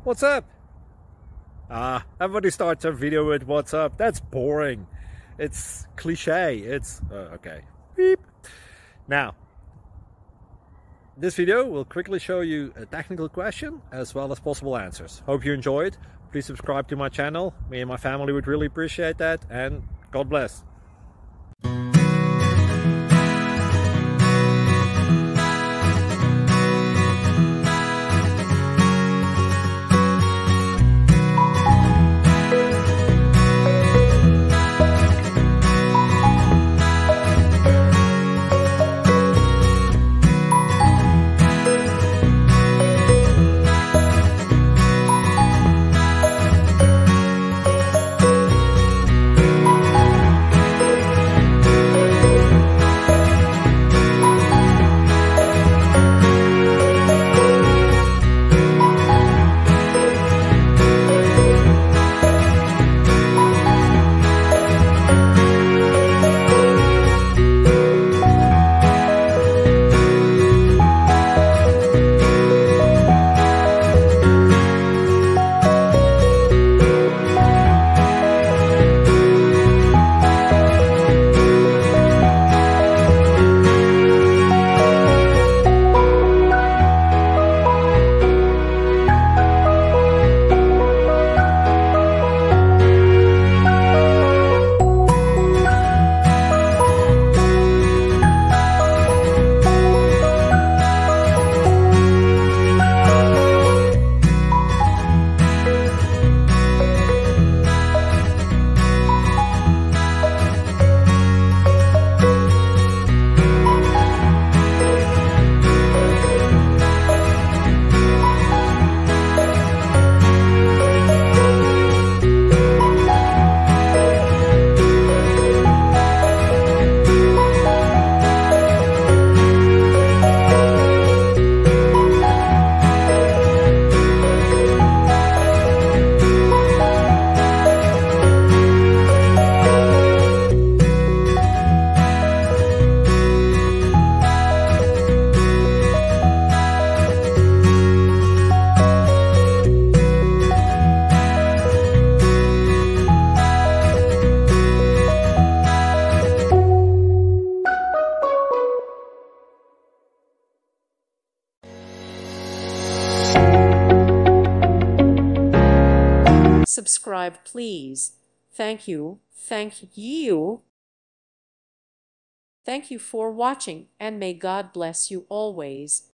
What's up? Everybody starts their video with what's up. That's boring. It's cliche. It's okay. Beep. Now, this video will quickly show you a technical question as well as possible answers. Hope you enjoyed. Please subscribe to my channel. Me and my family would really appreciate that, and God bless. Subscribe, please. Thank you. Thank you. Thank you for watching, and may God bless you always.